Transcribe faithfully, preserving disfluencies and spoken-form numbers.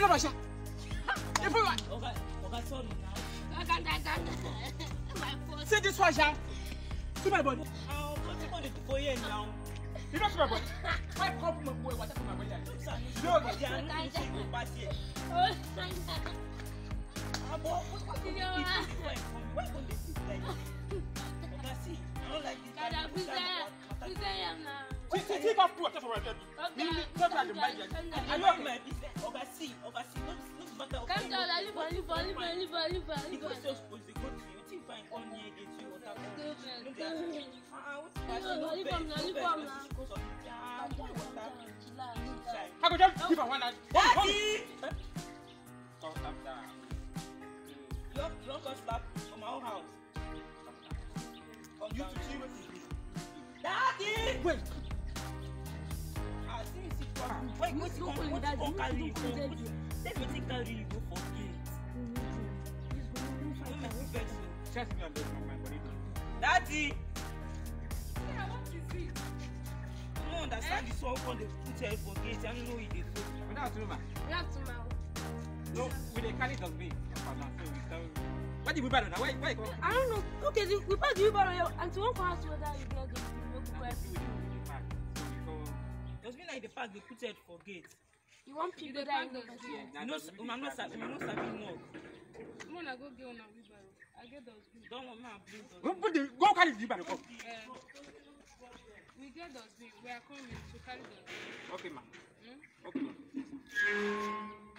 no Russia. If we Okay, okay, sorry now. My fault. say this one, Sha. To my body. Oh, what's the money for you now? You don't see my body. Why come from my water from my body? No, they are not using your party. Oh, Ah, but what what do you do? Why don't this is like? Okay, see, I don't like this. Dada, please, please, I am now. See, see, see, that's water from my body. Okay, Not like the calm mind. down, calm I down. love my business. Okay, see, okay, see, no, no matter. Calm down, leave on, leave on, leave on, leave on, leave on, leave Because on. you're supposed to go to you, think fine on here, get you water. Go, man, No, go. they are. Ah, what's the No, no, leave on, leave on, now. Because of yeah, Calm what down, calm water? down, relax, relax. I could just give her one hand. Daddy! Calm down. You don't, you don't come slap from my own house. Come You down. to see what you do. Daddy! Wait. Ah, see, see, come. Wait, wait, Don't come, call him wait, daddy, come you carry don't you call him go. daddy. Let me take carry you go for gate. Don't make me vex you. Just me and my body. Daddy! I don't understand this one when they put her for gate. I don't know what they do. Without you, man. Relax, man. No, we dey carry dustbin. What did we buy now? Why, why? I don't know. Okay, the, we pass the wheelbarrow here, and to one for us whether you get the milk prep. Dustbin like the park they put her for gate. You want people that in the person. You know, una no sabi, una no sabi more. Come on, I go get on a wheelbarrow. I get those bin. Don't want me to blame Go dustbin. put the go carry the bag. Uh, we get those bin. We are coming to carry those bin. Okay, man. Hmm? Okay, man.